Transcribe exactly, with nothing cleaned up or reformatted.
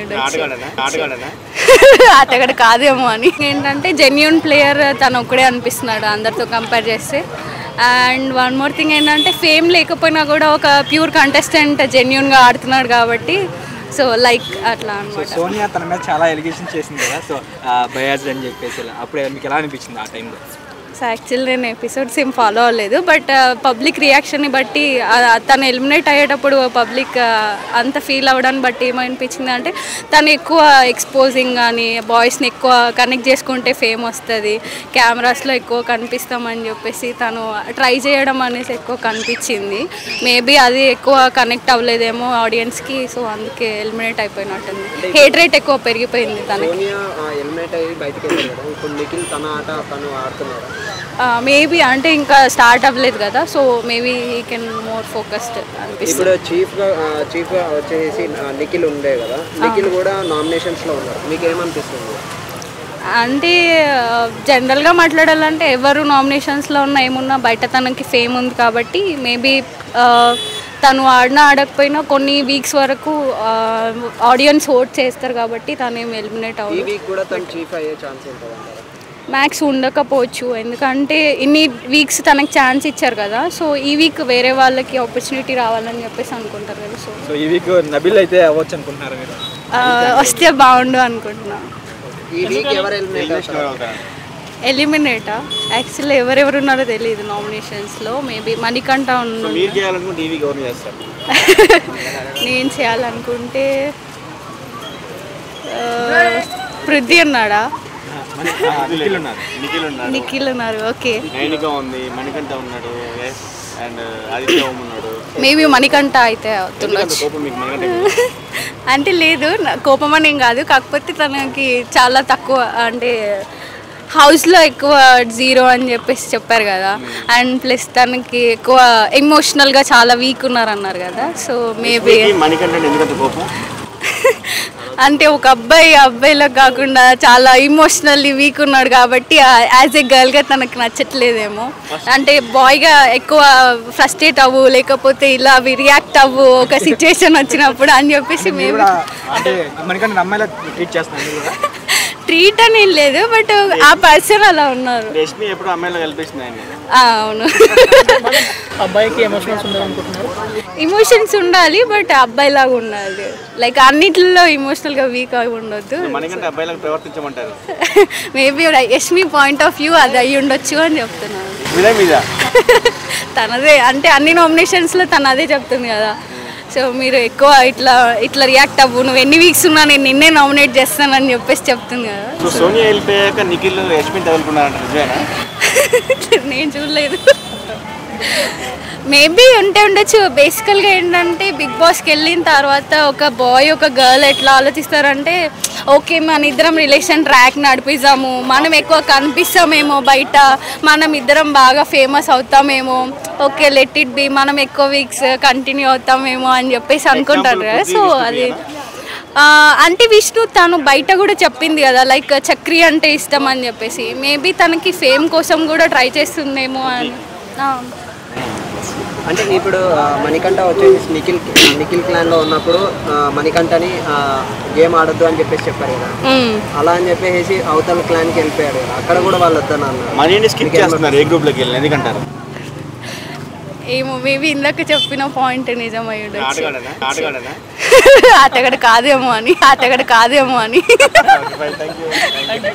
ఉండొచ్చు, అతగడు కాదేమో అని. ఏంటంటే జెన్యూన్ ప్లేయర్ తను ఒక్కడే అనిపిస్తున్నాడు అందరితో కంపేర్ చేస్తే. అండ్ వన్ మోర్ థింగ్ ఏంటంటే ఫేమ్ లేకపోయినా కూడా ఒక ప్యూర్ కంటెస్టెంట్ జెన్యూన్గా ఆడుతున్నాడు కాబట్టి సో లైక్ అట్లా అనమాట. సోనియా తన మీద చాలా ఎలిగేషన్ చేసింది కదా, సో బయాజ్ అని చెప్పేసి అప్పుడు మీకు ఎలా అనిపించింది ఆ టైంలో? సో యాక్చువల్లీ నేను ఎపిసోడ్స్ ఏం ఫాలో అవ్వలేదు, బట్ పబ్లిక్ రియాక్షన్ని బట్టి తను ఎలిమినేట్ అయ్యేటప్పుడు పబ్లిక్ అంత ఫీల్ అవ్వడాన్ని బట్టి ఏమనిపించింది అంటే తను ఎక్కువ ఎక్స్పోజింగ్ కానీ బాయ్స్ని ఎక్కువ కనెక్ట్ చేసుకుంటే ఫేమ్ వస్తుంది, కెమెరాస్లో ఎక్కువ కనిపిస్తామని చెప్పేసి తను ట్రై చేయడం అనేసి ఎక్కువ కనిపించింది. మేబీ అది ఎక్కువ కనెక్ట్ అవ్వలేదేమో ఆడియన్స్కి, సో అందుకే ఎలిమినేట్ అయిపోయినట్టుంది. హేట్ రేట్ ఎక్కువ పెరిగిపోయింది తనకి. మేబీ అంటే ఇంకా స్టార్ట్ అవ్వలేదు కదా, so maybe he can more focused అనిపిస్తుంది. ఇప్పుడు చీఫ్ గా చీఫ్ గా వచ్చేసి నిఖిల్ ఉండే కదా, నిఖిల్ కూడా నామినేషన్స్ లో ఉన్నారు, మీకు ఏమనిపిస్తుంది? అంటే జనరల్గా మాట్లాడాలంటే ఎవరు నామినేషన్స్లో ఉన్న ఏమున్నా బయట తనకి ఫేమ్ ఉంది కాబట్టి మేబీ తను ఆడినా ఆడకపోయినా కొన్ని వీక్స్ వరకు ఆడియన్స్ ఓట్ చేస్తారు కాబట్టి తను ఏమి ఎలిమినేట్ అవ్వదు. మ్యాక్స్ ఉండకపోవచ్చు, ఎందుకంటే ఇన్ని వీక్స్ తనకి ఛాన్స్ ఇచ్చారు కదా, సో ఈ వీక్ వేరే వాళ్ళకి ఆపర్చునిటీ రావాలని చెప్పేసి అనుకుంటారు కదా. సో సో ఈ వీక్ నబిల్ అయితే అవ్వచ్చు అనుకుంటున్నారు మీరు? వస్తే బాగుండు అనుకుంటున్నా. ఎలిమినేటా యాక్చువల్లీ ఎవరెవరు ఉన్నారో తెలియదు నామినేషన్స్లో. మేబీ మణికంఠ ఉన్నాడు. నేను చేయాలనుకుంటే పృథ్వీ ఉన్నాడా? నిఖిల్ ఉన్నారు. ఓకే, మేబీ మణికంఠ అయితే అవుతుండొచ్చు. అంటే లేదు కోపం అని ఏం కాదు, కాకపోతే తనకి చాలా తక్కువ అంటే హౌస్లో ఎక్కువ జీరో అని చెప్పేసి చెప్పారు కదా, అండ్ ప్లస్ తనకి ఎక్కువ ఎమోషనల్గా చాలా వీక్ ఉన్నారు అన్నారు కదా, సో మేబీ అంటే ఒక అబ్బాయి అబ్బాయిలో కాకుండా చాలా ఇమోషనల్లీ వీక్ ఉన్నాడు కాబట్టి యాజ్ ఏ గర్ల్గా తనకు నచ్చట్లేదేమో. అంటే బాయ్గా ఎక్కువ ఫ్రస్ట్రేట్ అవ్వు, లేకపోతే ఇలా రియాక్ట్ అవ్వు ఒక సిచ్యువేషన్ వచ్చినప్పుడు అని చెప్పేసి మేము ట్రీట్ అని ఏం లేదు, బట్ ఆ పర్సన్ అలా ఉన్నారు. అవును, అబ్బాయికి ఎమోషన్స్ ఉండాలనుకుంటున్నారు. ఇమోషన్స్ ఉండాలి బట్ అబ్బాయి లాగా ఉండాలి, లైక్ అన్నిట్లో ఇమోషనల్ గా వీక్ అయి ఉండొద్దు. Maybe Yashmi point of view అది అయ్యి ఉండొచ్చు అని చెప్తున్నాను. తనదే అంటే అన్ని నామినేషన్స్ లో తను అదే చెప్తుంది కదా, సో మీరు ఎక్కువ ఇట్లా ఇట్లా రియాక్ట్ అవ్వు, నువ్వు ఎన్ని వీక్స్ ఉన్నా నేను నిన్నే నామినేట్ చేస్తానని చెప్పేసి చెప్తుంది కదా. నేను చూడలేదు, మేబీ ఉంటే ఉండొచ్చు. బేసికల్గా ఏంటంటే బిగ్ బాస్కి వెళ్ళిన తర్వాత ఒక బాయ్ ఒక గర్ల్ ఎట్లా ఆలోచిస్తారంటే ఓకే మన ఇద్దరం రిలేషన్ ట్రాక్ నడిపిస్తాము, మనం ఎక్కువ కనిపిస్తామేమో బయట, మనం ఇద్దరం బాగా ఫేమస్ అవుతామేమో, ఓకే లెట్ ఇట్ బి, మనం ఎక్కువ వీక్స్ కంటిన్యూ అవుతామేమో అని చెప్పేసి అనుకుంటారు కదా. సో అది అంటే విష్ణు తను బయట కూడా చెప్పింది కదా, లైక్ చక్రి అంటే ఇష్టం అని చెప్పేసి, మేబీ తనకి ఫేమ్ కోసం కూడా ట్రై చేస్తుందేమో అని. అంటే ఇప్పుడు మణికంఠ వచ్చేసి నిఖిల్ నిఖిల్ క్లాన్ లో ఉన్నప్పుడు మణికంఠని గేమ్ ఆడొద్దు అని చెప్పేసి చెప్పారు కదా, అలా అని చెప్పేసి అవతల క్లాన్ కి వెళ్ళిపోయాడు కదా, అక్కడ కూడా వాళ్ళు వద్దన్నారు. ఏమో మేబీ ఇందాక చెప్పిన పాయింట్ నిజమై ఉండొచ్చు, అతగడు కాదేమో అని అతగడు కాదేమో అని